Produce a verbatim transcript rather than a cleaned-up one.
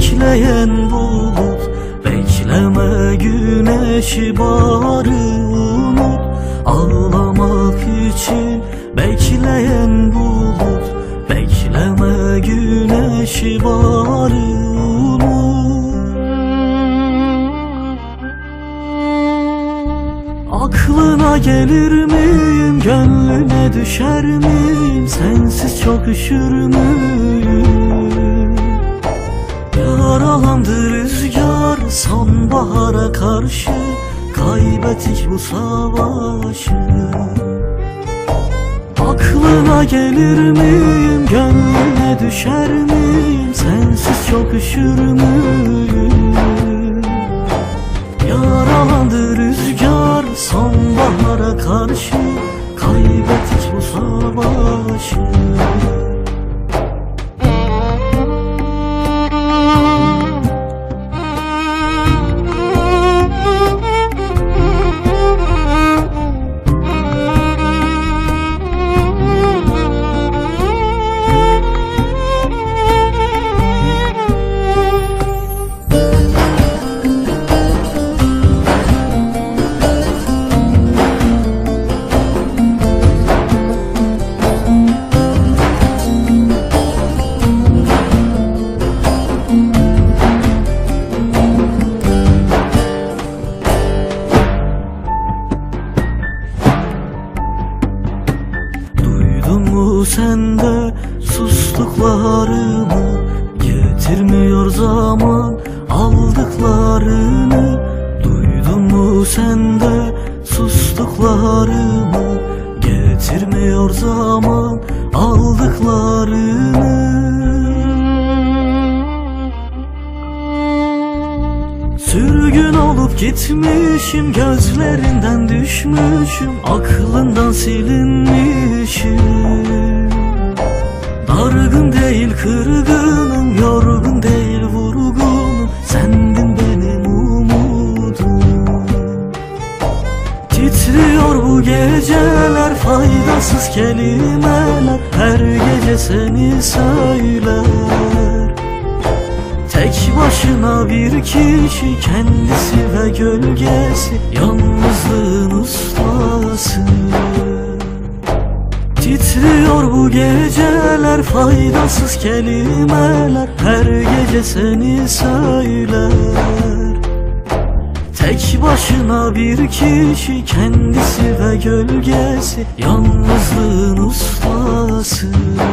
bekleyen bulut, bekleme güneşi bari unut. Ağlamak için bekleyen bulut, bekleme güneşi bari unut. Aklına gelir miyim, gönlüne düşer miyim, sensiz çok üşür müyüm? Yaralandı rüzgar sonbahara karşı, kaybettik bu savaşı. Aklına gelir miyim, gönlüne düşer miyim, sensiz çok üşür müyüm? Yaralandı rüzgar sonbahara karşı, kaybettik bu savaşı. Sen de sustuklarımı, getirmiyor zaman aldıklarını. Duydun mu sen de sustuklarımı, getirmiyor zaman aldıklarını. Sürgün olup gitmişim, gözlerinden düşmüşüm, aklından silinmişim. Dargın değil kırgınım, yorgun değil vurgunum, sendin benim umudum. Titriyor bu geceler faydasız kelimeler, her gece seni söyler. Tek başına bir kişi, kendisi ve gölgesi, yalnızlığın ustası. Titriyor bu geceler faydasız kelimeler, her gece seni söyler. Tek başına bir kişi, kendisi ve gölgesi, yalnızlığın ustası.